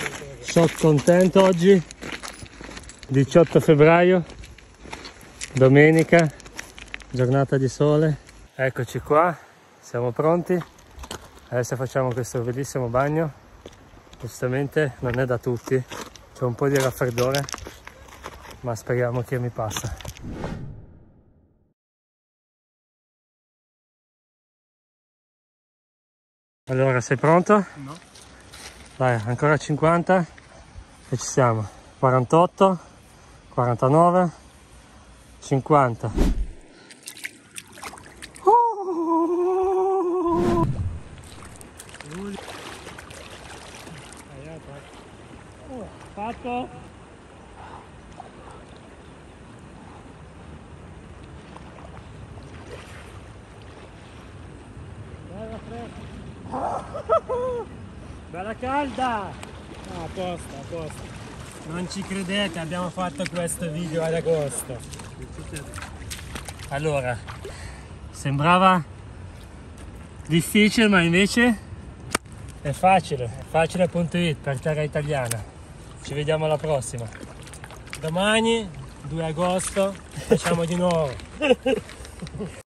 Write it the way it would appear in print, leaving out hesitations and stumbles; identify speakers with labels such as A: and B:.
A: Sono contento oggi, 18 febbraio, domenica, giornata di sole. Eccoci qua, siamo pronti. Adesso facciamo questo bellissimo bagno. Giustamente non è da tutti, c'è un po' di raffreddore, ma speriamo che mi passa. Allora, sei pronto?
B: No.
A: Dai, ancora 50 e ci siamo. 48, 49, 50. Fatto? Bella fresca. Bella calda. A posto, a posto. Non ci credete, abbiamo fatto questo video ad agosto. Allora, sembrava difficile, ma invece è facile.it per terra italiana. Ci vediamo alla prossima. Domani, 2 agosto, facciamo di nuovo.